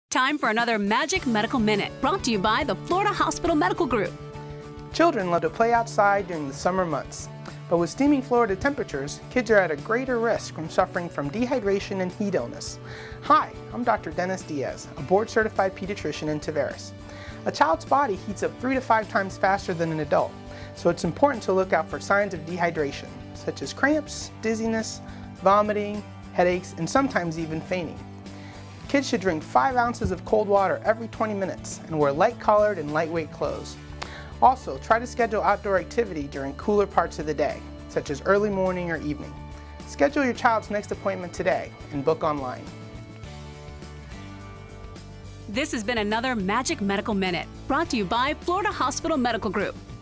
Time for another Magic Medical Minute, brought to you by the Florida Hospital Medical Group. Children love to play outside during the summer months, but with steaming Florida temperatures, kids are at a greater risk from suffering from dehydration and heat illness. Hi, I'm Dr. Dennis Diaz, a board-certified pediatrician in Tavares. A child's body heats up 3 to 5 times faster than an adult, so it's important to look out for signs of dehydration, such as cramps, dizziness, vomiting, headaches, and sometimes even fainting. Kids should drink 5 ounces of cold water every 20 minutes and wear light-collared and lightweight clothes. Also, try to schedule outdoor activity during cooler parts of the day, such as early morning or evening. Schedule your child's next appointment today and book online. This has been another Magic Medical Minute, brought to you by Florida Hospital Medical Group.